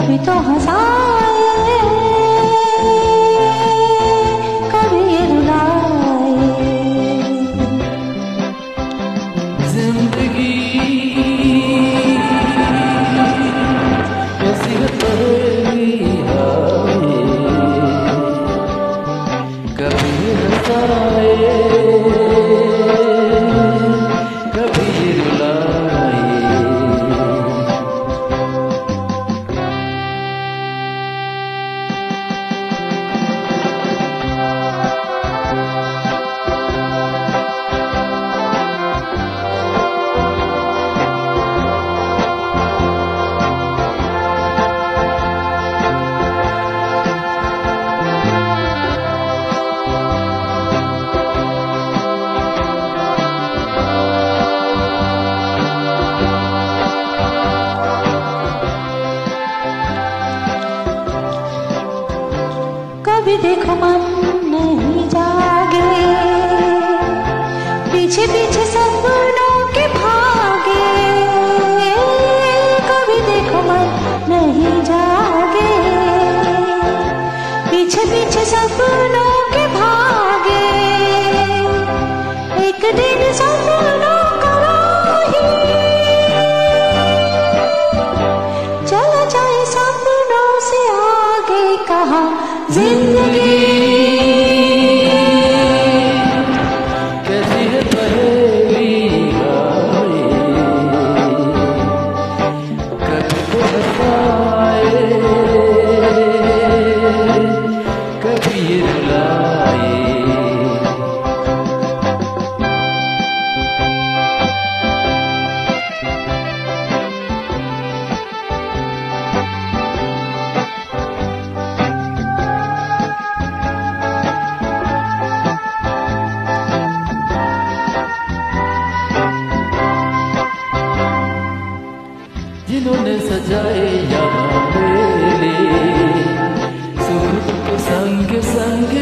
कभी तो हंसाए, कभी रुलाए। जिंदगी कैसी है पहेली हाय, कभी हंसाए कभी रुलाए। कभी देखो मन नहीं जागे, पीछे पीछे सपनों के भागे। कभी देखो मन नहीं जागे, पीछे पीछे सपनों के भागे। एक दिन सपनों का राही चला जाए सपनों से आगे, कहा जिंदगी कैसी है पहेली हाय, कभी तो हंसाए कभी रुलाए। जिन्होंने सजाए यहाँ मेले, सुख दुख संग संग